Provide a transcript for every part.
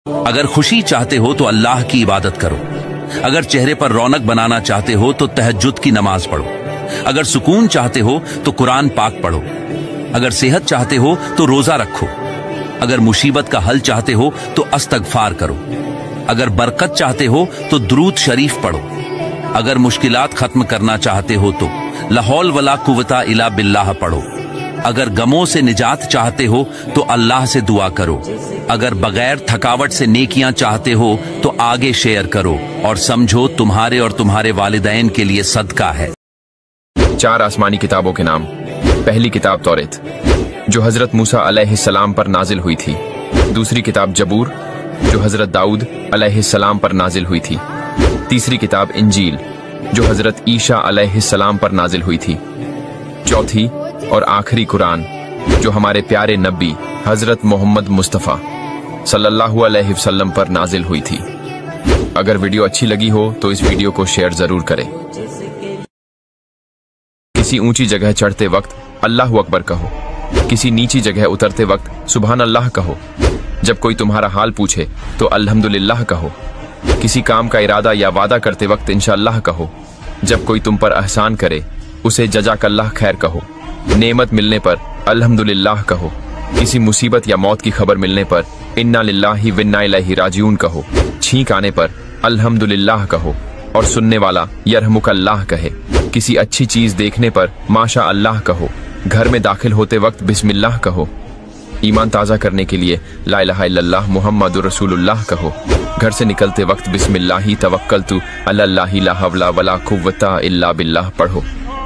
अगर खुशी चाहते हो तो अल्लाह की इबादत करो। अगर चेहरे पर रौनक बनाना चाहते हो तो तहज्जुद की नमाज पढ़ो। अगर सुकून चाहते हो तो कुरान पाक पढ़ो। अगर सेहत चाहते हो तो रोजा रखो। अगर मुसीबत का हल चाहते हो तो अस्तगफार करो। अगर बरकत चाहते हो तो दुरूद शरीफ पढ़ो। अगर मुश्किलात खत्म करना चाहते हो तो ला हौल वला कुव्वता इल्ला बिल्लाह पढ़ो। अगर गमों से निजात चाहते हो तो अल्लाह से दुआ करो। अगर बगैर थकावट से नेकियां चाहते हो तो आगे शेयर करो और समझो तुम्हारे और तुम्हारे वालिदैन के लिए सदका है। 4 आसमानी किताबों के नाम। पहली किताब तौरेत, जो हजरत मूसा अलैहिस्सलाम पर नाजिल हुई थी। दूसरी किताब जबूर, जो हजरत दाऊद अलैहिस्सलाम पर नाजिल हुई थी। तीसरी किताब इंजील, जो हजरत ईसा अलैहिस्सलाम पर नाजिल हुई थी। चौथी और आखिरी कुरान, जो हमारे प्यारे नबी हजरत मोहम्मद मुस्तफ़ा सल्लल्लाहु अलैहि वसल्लम पर नाजिल हुई थी। अगर वीडियो अच्छी लगी हो तो इस वीडियो को शेयर जरूर करें। किसी ऊंची जगह चढ़ते वक्त अल्लाहु अकबर कहो। किसी नीची जगह उतरते वक्त सुभान अल्लाह कहो। जब कोई तुम्हारा हाल पूछे तो अल्हम्दुलिल्लाह कहो। किसी काम का इरादा या वादा करते वक्त इंशाअल्लाह कहो। जब कोई तुम पर एहसान करे उसे जज़ाकल्लाह खैर कहो। नेमत मिलने पर अल्हम्दुलिल्लाह कहो। किसी मुसीबत या मौत की खबर मिलने पर इन्ना लिल्लाहि व इन्ना इलैहि राजिऊन कहो। छींक आने पर अल्हम्दुलिल्लाह कहो और सुनने वाला यरहमुकल्लाह कहे। किसी अच्छी चीज देखने पर माशा अल्लाह कहो। घर में दाखिल होते वक्त बिस्मिल्लाह कहो। ईमान ताज़ा करने के लिए ला इलाहा इल्लल्लाह मुहम्मदुर रसूलुल्लाह कहो। घर से निकलते वक्त बिस्मिल्लाहि तवक्कलतु अल्लाह ला हवला वला कुव्वता इल्ला बिल्लाह पढ़ो।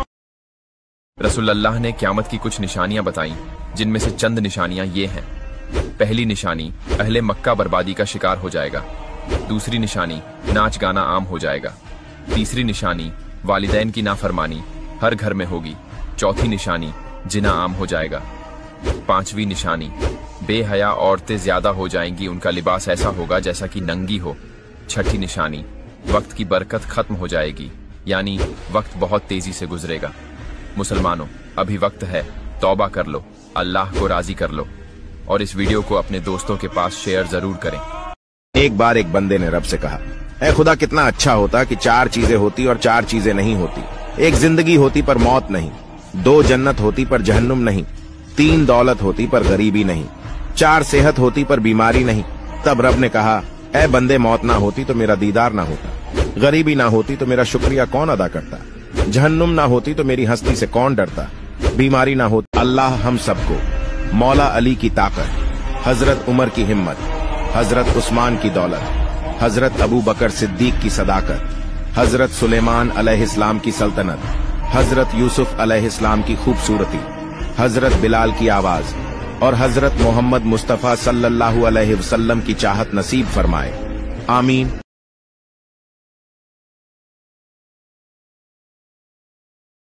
रसूलुल्लाह ने क़यामत की कुछ निशानियां बताई, जिनमें से चंद निशानियां ये हैं। पहली निशानी, अहले मक्का बर्बादी का शिकार हो जाएगा। दूसरी निशानी, नाच गाना आम हो जाएगा। तीसरी निशानी, वालिदैन की नाफरमानी हर घर में होगी। चौथी निशानी, जिना आम हो जाएगा। पांचवी निशानी, बेहया औरतें ज्यादा हो जाएंगी, उनका लिबास ऐसा होगा जैसा कि नंगी हो। छठी निशानी, वक्त की बरकत खत्म हो जाएगी, यानी वक्त बहुत तेजी से गुजरेगा। मुसलमानों, अभी वक्त है, तौबा कर लो, अल्लाह को राजी कर लो और इस वीडियो को अपने दोस्तों के पास शेयर जरूर करें। एक बार एक बंदे ने रब से कहा, ऐ खुदा कितना अच्छा होता कि 4 चीजें होती और 4 चीजें नहीं होती। 1 जिंदगी होती पर मौत नहीं, 2 जन्नत होती पर जहन्नुम नहीं, 3 दौलत होती पर गरीबी नहीं, 4 सेहत होती पर बीमारी नहीं। तब रब ने कहा, ऐ बंदे मौत ना होती तो मेरा दीदार ना होता, गरीबी ना होती तो मेरा शुक्रिया कौन अदा करता, जहन्नुम ना होती तो मेरी हस्ती से कौन डरता, बीमारी ना होती। अल्लाह हम सबको मौला अली की ताकत, हजरत उमर की हिम्मत, हजरत उस्मान की दौलत, हजरत अबू बकर सिद्दीक की सदाकत, हजरत सुलेमान अलैहिस्सलाम की सल्तनत, हजरत यूसुफ अलैहिस्सलाम की खूबसूरती, हजरत बिलाल की आवाज और हजरत मोहम्मद मुस्तफा सल्लल्लाहु अलैहि वसल्लम की चाहत नसीब फरमाए। आमीन।